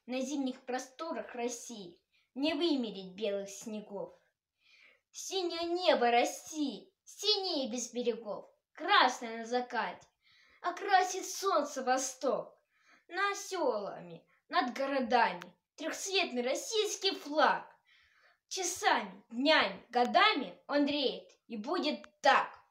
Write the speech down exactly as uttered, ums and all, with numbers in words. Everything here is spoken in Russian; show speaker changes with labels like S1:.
S1: На зимних просторах России не вымереть белых снегов. Синее небо России, синее без берегов, красное на закате, окрасит солнце восток. Над селами, над городами трехцветный российский флаг. Часами, днями, годами он реет, и будет так.